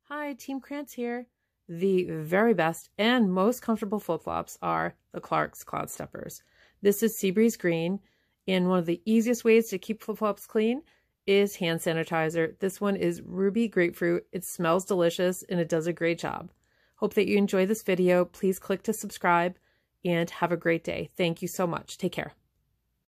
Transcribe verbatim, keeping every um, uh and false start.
Hi, Team Krantz here. The very best and most comfortable flip-flops are the Clarks Cloudsteppers. This is Seabreeze Green, and one of the easiest ways to keep flip-flops clean is hand sanitizer. This one is Ruby Grapefruit. It smells delicious and it does a great job. Hope that you enjoy this video. Please click to subscribe and have a great day. Thank you so much. Take care.